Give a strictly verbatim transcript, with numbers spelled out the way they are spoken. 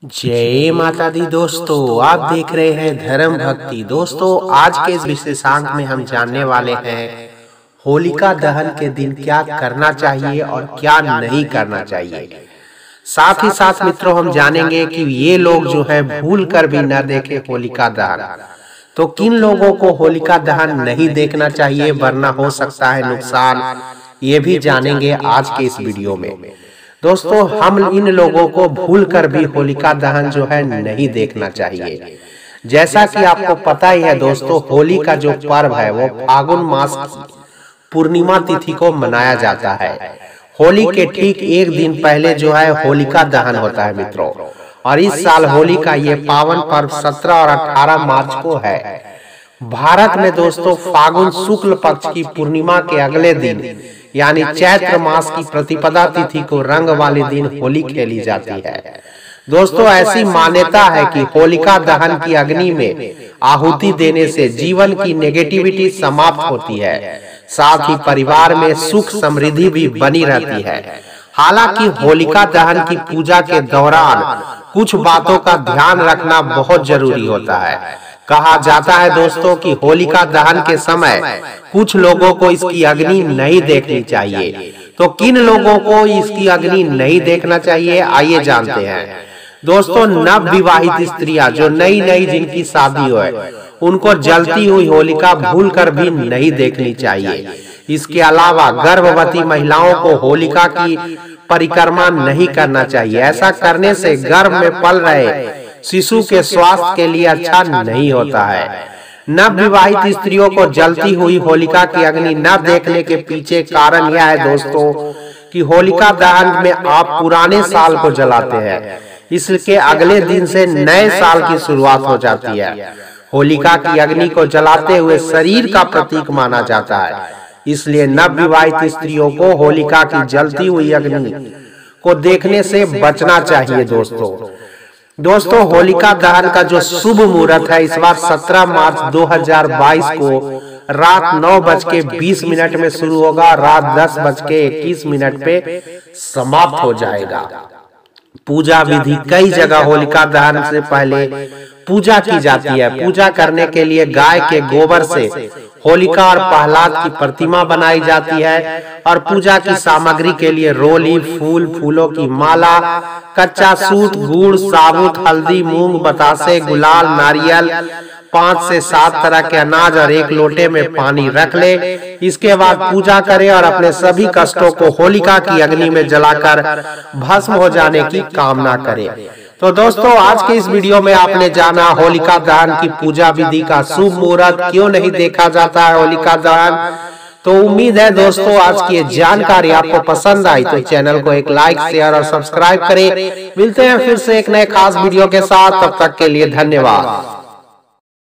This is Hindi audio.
जय माता दी दोस्तों, आप देख रहे हैं धर्म भक्ति। दोस्तों, आज के इस विशेषांक में हम जानने वाले हैं होलिका दहन के दिन क्या करना चाहिए और क्या नहीं करना चाहिए। साथ ही साथ मित्रों, हम जानेंगे कि ये लोग जो है भूल कर भी न देखे होलिका दहन, तो किन लोगों को होलिका दहन नहीं देखना चाहिए वरना हो सकता है नुकसान, ये भी जानेंगे आज के इस वीडियो में। दोस्तों, हम इन लोगों को भूल कर भी होलिका दहन जो है नहीं देखना चाहिए। जैसा कि आपको पता ही है दोस्तों, होली का जो पर्व है वो फागुन मास की पूर्णिमा तिथि को मनाया जाता है। होली के ठीक एक दिन पहले जो है होलिका दहन होता है मित्रों, और इस साल होली का ये पावन पर्व सत्रह और अठारह मार्च को है। भारत में दोस्तों फागुन शुक्ल पक्ष की पूर्णिमा के अगले दिन यानी चैत्र मास की प्रतिपदा तिथि को रंग वाले दिन होली खेली जाती है। दोस्तों, ऐसी मान्यता है कि होलिका दहन की अग्नि में आहुति देने से जीवन की नेगेटिविटी समाप्त होती है, साथ ही परिवार में सुख समृद्धि भी बनी रहती है। हालांकि होलिका दहन की पूजा के दौरान कुछ बातों का ध्यान रखना बहुत जरूरी होता है। कहा जाता है दोस्तों कि होलिका दहन के समय कुछ लोगों को इसकी अग्नि नहीं देखनी चाहिए। तो किन लोगों को इसकी अग्नि नहीं देखना चाहिए, आइए जानते हैं। दोस्तों, नव विवाहित स्त्रियां जो नई नई जिनकी शादी हो, उनको जलती हुई होलिका भूल कर भी नहीं देखनी चाहिए। इसके अलावा गर्भवती महिलाओं को होलिका की परिक्रमा नहीं करना चाहिए। ऐसा करने से गर्भ में पल रहे शिशु के स्वास्थ्य के लिए अच्छा नहीं होता है। नव विवाहित स्त्रियों को जलती हुई होलिका की अग्नि न देखने के पीछे कारण यह है दोस्तों कि होलिका दहन में आप पुराने साल को जलाते हैं, इसके अगले दिन से नए साल की शुरुआत हो जाती है। होलिका की अग्नि को जलाते हुए शरीर का प्रतीक माना जाता है, इसलिए नव विवाहित स्त्रियों को होलिका की जलती हुई अग्नि को देखने से बचना चाहिए। दोस्तों दोस्तों होलिका दहन का जो शुभ मुहूर्त है इस बार सत्रह मार्च दो हज़ार बाईस को रात नौ बज के बीस मिनट में शुरू होगा, रात दस बज के इक्कीस मिनट पे समाप्त हो जाएगा। पूजा विधि कई जगह होलिका दहन से पहले पूजा की जाती है। पूजा करने के लिए गाय के गोबर से होलिका और प्रहलाद की प्रतिमा बनाई जाती है, और पूजा की सामग्री के लिए रोली, फूल, फूलों की माला, कच्चा सूत, गुड़, साबुत, हल्दी, मूंग, बतासे, गुलाल, नारियल, पांच से सात तरह के अनाज और एक लोटे में पानी रख ले। इसके बाद पूजा करें और अपने सभी कष्टों को होलिका की अग्नि में जलाकर भस्म हो जाने की कामना करें। तो दोस्तों, आज के इस वीडियो में आपने जाना होलिका दहन की पूजा विधि का शुभ मुहूर्त क्यों नहीं देखा जाता है होलिका दहन। तो उम्मीद है दोस्तों आज की ये जानकारी आपको पसंद आई, तो चैनल को एक लाइक, शेयर और सब्सक्राइब करें। मिलते हैं फिर से एक नए खास वीडियो के साथ, तब तक के लिए धन्यवाद।